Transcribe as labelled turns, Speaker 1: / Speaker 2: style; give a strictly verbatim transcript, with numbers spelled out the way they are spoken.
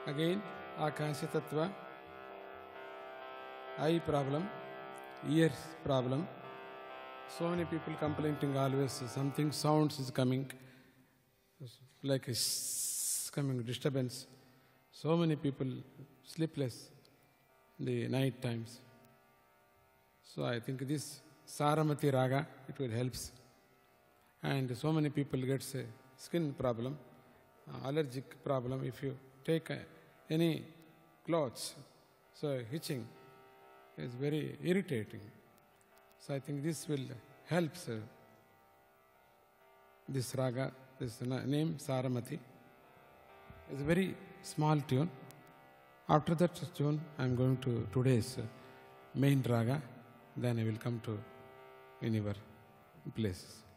Speaker 1: Again, Akasha Tattva, eye problem, ears problem. So many people complaining always, something sounds is coming, like a coming disturbance. So many people sleepless in the night times. So I think this saramati raga, it will help. And so many people get a skin problem, allergic problem. If you take any clothes, so hitching is very irritating. So I think this will help uh, this raga, this name Saramati. It's a very small tune. After that tune, I am going to today's main raga. Then I will come to in your places.